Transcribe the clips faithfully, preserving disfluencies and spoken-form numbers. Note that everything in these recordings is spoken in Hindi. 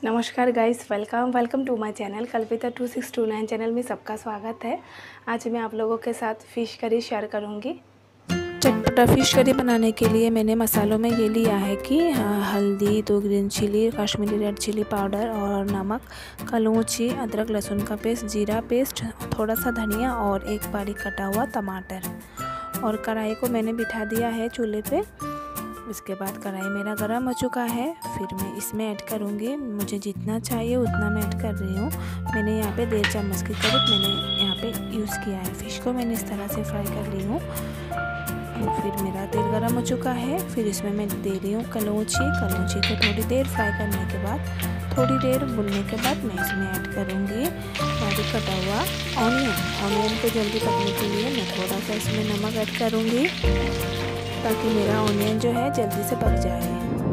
नमस्कार guys, welcome welcome to my channel Kalpita two six two nine channel में सबका स्वागत है। आज मैं आप लोगों के साथ फ़िश करी शेयर करूंगी। चटपटा फ़िश करी बनाने के लिए मैंने मसालों में ये लिया है कि हल्दी, दो green chilli, Kashmiri red chilli powder और नमक, कलौंजी, अदरक लहसुन का पेस्ट, जीरा पेस्ट, थोड़ा सा धनिया और एक बारीक कटा हुआ टमाटर। और कढ़ाई को मैंने बिठा दिया है चूल्हे पे। इसके बाद कढ़ाई मेरा गर्म हो चुका है। फिर मैं इसमें ऐड करूँगी, मुझे जितना चाहिए उतना मैं ऐड कर रही हूँ। मैंने यहाँ पे डेढ़ चम्मच के करीब मैंने यहाँ पे यूज़ किया है। फ़िश को मैंने इस तरह से फ्राई कर ली हूँ। फिर मेरा तेल गर्म हो चुका है। फिर इसमें मैं दे रही हूँ कलौंजी। कलौंजी को थोड़ी देर फ्राई करने के बाद, थोड़ी देर भुनने के बाद मैं इसमें ऐड करूँगी बारीक कटा हुआ ऑनियन। ऑनियन को जल्दी पकने के लिए मैं थोड़ा सा इसमें नमक ऐड करूँगी ताकि मेरा ऑनियन जो है जल्दी से पक जाए।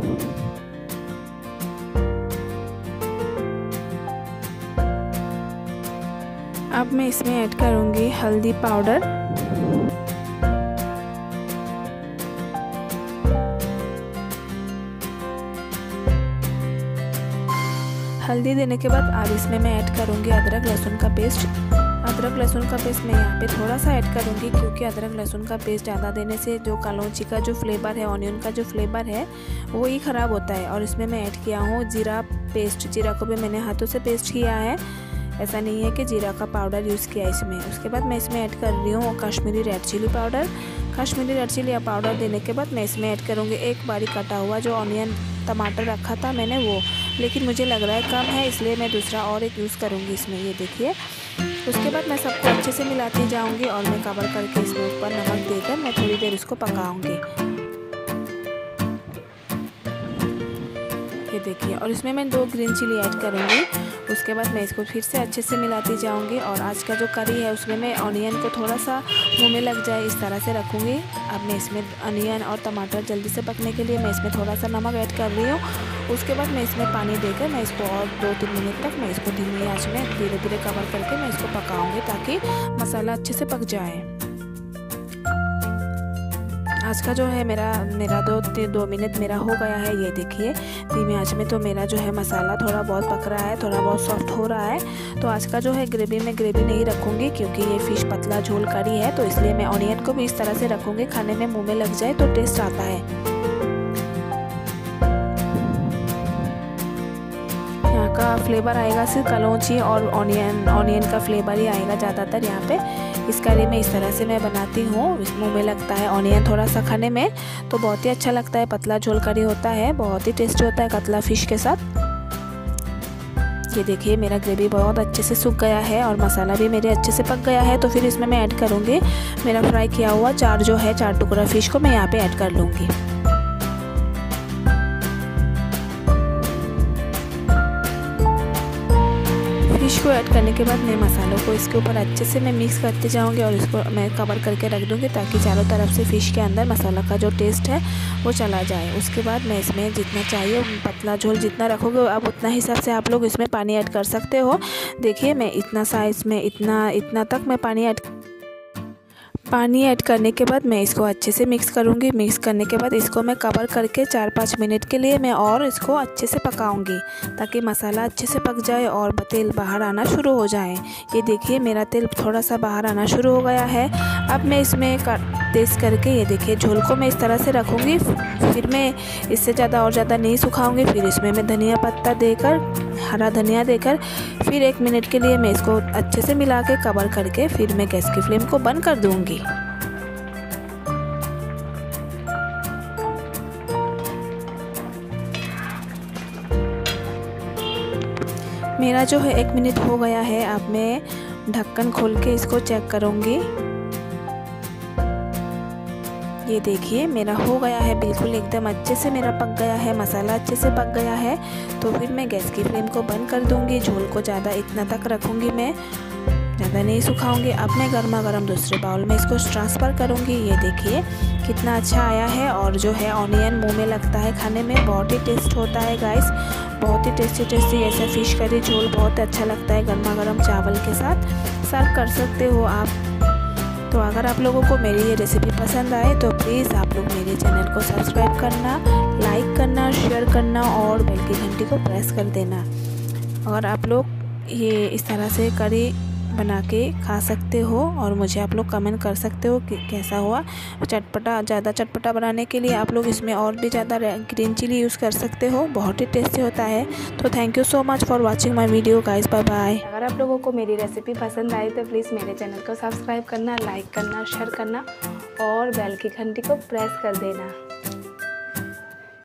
अब मैं इसमें ऐड करूँगी हल्दी पाउडर, हल्दी देने के बाद अब इसमें मैं ऐड करूँगी अदरक लहसुन का पेस्ट। अदरक लहसुन का पेस्ट मैं यहाँ पे थोड़ा सा ऐड करूँगी क्योंकि अदरक लहसुन का पेस्ट ज़्यादा देने से जो कलौंजी का जो फ्लेवर है, ऑनियन का जो फ्लेवर है वो ही ख़राब होता है। और इसमें मैं ऐड किया हूँ जीरा पेस्ट। जीरा को भी मैंने हाथों से पेस्ट किया है, ऐसा नहीं है कि जीरा का पाउडर यूज़ किया इसमें। उसके बाद मैं इसमें ऐड कर रही हूँ Kashmiri red chilli powder. Kashmiri red chilli powder देने के बाद मैं इसमें ऐड करूँगी एक बारीक कटा हुआ जो ऑनियन टमाटर रखा था मैंने वो, लेकिन मुझे लग रहा है कम है इसलिए मैं दूसरा और एक यूज़ करूँगी इसमें, ये देखिए। उसके बाद मैं सबको अच्छे से मिलाती जाऊंगी और मैं कवर करके इसमें ऊपर नमक देकर मैं थोड़ी देर इसको पकाऊंगी, ये देखिए। और इसमें मैं दो ग्रीन चिली ऐड करूंगी। उसके बाद मैं इसको फिर से अच्छे से मिलाती जाऊंगी। और आज का जो करी है उसमें मैं ऑनियन को थोड़ा सा मुंह में लग जाए इस तरह से रखूँगी। अब मैं इसमें अनियन और टमाटर जल्दी से पकने के लिए मैं इसमें थोड़ा सा नमक ऐड कर रही हूँ। उसके बाद मैं इसमें पानी देकर मैं इसको और दो तीन मिनट तक मैं इसको धीमी आंच में धीरे धीरे कवर करके मैं इसको पकाऊंगी ताकि मसाला अच्छे से पक जाए। आज का जो है मेरा मेरा दो दो मिनट मेरा हो गया है, ये देखिए धीमी आंच में। तो मेरा जो है मसाला थोड़ा बहुत पक रहा है, थोड़ा बहुत सॉफ्ट हो रहा है। तो आज का जो है ग्रेवी में ग्रेवी नहीं रखूँगी क्योंकि ये फ़िश पतला झोल करी है, तो इसलिए मैं ऑनियन को भी इस तरह से रखूँगी, खाने में मुँह में लग जाए तो टेस्ट आता है। का फ्लेवर आएगा सिर्फ कलौंजी और ऑनियन ऑनियन का फ्लेवर ही आएगा ज़्यादातर यहाँ पे। इस करी में इस तरह से मैं बनाती हूँ, मुँह में लगता है ऑनियन थोड़ा सा खाने में तो बहुत ही अच्छा लगता है। पतला झोल करी होता है, बहुत ही टेस्टी होता है कतला फ़िश के साथ। ये देखिए मेरा ग्रेवी बहुत अच्छे से सूख गया है और मसाला भी मेरे अच्छे से पक गया है। तो फिर इसमें मैं ऐड करूँगी मेरा फ्राई किया हुआ चार जो है चार टुकड़ा फ़िश को मैं यहाँ पर ऐड कर लूँगी। फिश को ऐड करने के बाद मैं मसालों को इसके ऊपर अच्छे से मैं मिक्स करते जाऊंगी और इसको मैं कवर करके रख दूंगी ताकि चारों तरफ से फ़िश के अंदर मसाला का जो टेस्ट है वो चला जाए। उसके बाद मैं इसमें जितना चाहिए पतला झोल जितना रखोगे आप उतना हिसाब से आप लोग इसमें पानी ऐड कर सकते हो। देखिए मैं इतना साइज़ में इतना इतना तक मैं पानी ऐड पानी ऐड करने के बाद मैं इसको अच्छे से मिक्स करूँगी। मिक्स करने के बाद इसको मैं कवर करके चार पाँच मिनट के लिए मैं और इसको अच्छे से पकाऊंगी ताकि मसाला अच्छे से पक जाए और तेल बाहर आना शुरू हो जाए। ये देखिए मेरा तेल थोड़ा सा बाहर आना शुरू हो गया है। अब मैं इसमें टेस्ट करके ये देखिए झोल को मैं इस तरह से रखूँगी, फिर मैं इससे ज़्यादा और ज़्यादा नहीं सुखाऊँगी। फिर इसमें मैं धनिया पत्ता देकर, हरा धनिया देकर फिर एक मिनट के लिए मैं इसको अच्छे से मिला के कवर करके फिर मैं गैस की फ्लेम को बंद कर दूँगी। मेरा जो है एक मिनट हो गया है। अब मैं ढक्कन खोल के इसको चेक करूँगी। ये देखिए मेरा हो गया है बिल्कुल एकदम अच्छे से मेरा पक गया है, मसाला अच्छे से पक गया है। तो फिर मैं गैस की फ्लेम को बंद कर दूँगी। झोल को ज़्यादा इतना तक रखूँगी, मैं ज़्यादा नहीं सुखाऊंगी। अब मैं गर्मा गर्म दूसरे बाउल में इसको ट्रांसफ़र करूँगी। ये देखिए कितना अच्छा आया है और जो है ऑनियन मुंह में लगता है, खाने में बहुत ही टेस्ट होता है गाइस, बहुत ही टेस्टी टेस्टी ऐसा फ़िश करी झोल बहुत अच्छा लगता है। गर्मा गर्म चावल के साथ सर्व कर सकते हो आप। तो अगर आप लोगों को मेरी ये रेसिपी पसंद आए तो प्लीज़ आप लोग मेरे चैनल को सब्सक्राइब करना, लाइक करना, शेयर करना और बेल की घंटी को प्रेस कर देना। और आप लोग ये इस तरह से करी बना के खा सकते हो और मुझे आप लोग कमेंट कर सकते हो कि कैसा हुआ। चटपटा ज़्यादा चटपटा बनाने के लिए आप लोग इसमें और भी ज़्यादा ग्रीन चिली यूज़ कर सकते हो, बहुत ही टेस्टी होता है। तो thank you so much for watching my video guys, bye bye. अगर आप लोगों को मेरी रेसिपी पसंद आई तो प्लीज़ मेरे चैनल को सब्सक्राइब करना, लाइक करना, शेयर करना और बेल की घंटी को प्रेस कर देना।